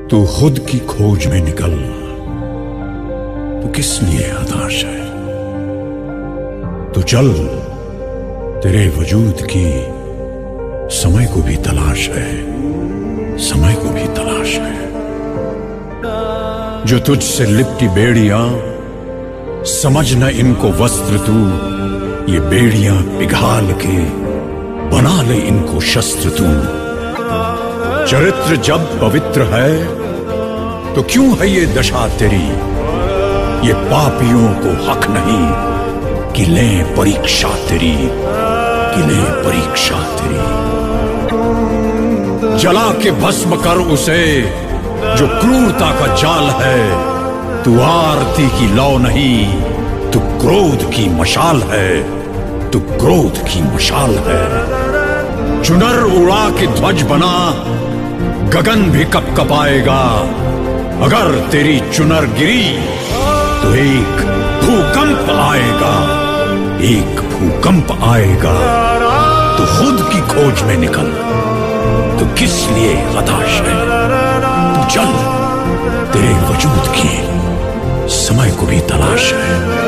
तू खुद की खोज में निकल। तू किस लिए हताश है? तू चल, तेरे वजूद की समय को भी तलाश है, समय को भी तलाश है। जो तुझसे लिपटी बेड़ियां, समझ न इनको वस्त्र तू। ये बेड़ियां पिघाल के बना ले इनको शस्त्र तू। चरित्र जब पवित्र है तो क्यों है ये दशा तेरी? ये पापियों को हक नहीं कि लें परीक्षा तेरी, कि लें परीक्षा तेरी। जला के भस्म कर उसे जो क्रूरता का जाल है। तू आरती की लौ नहीं, तू क्रोध की मशाल है, तू क्रोध की मशाल है। चुनर उड़ा के ध्वज बना, गगन भी कपकपाएगा। अगर तेरी चुनर गिरी तो एक भूकंप आएगा, एक भूकंप आएगा। तो खुद की खोज में निकल। तो किस लिए हताश है? तो चल, तेरे वजूद की समय को भी तलाश है।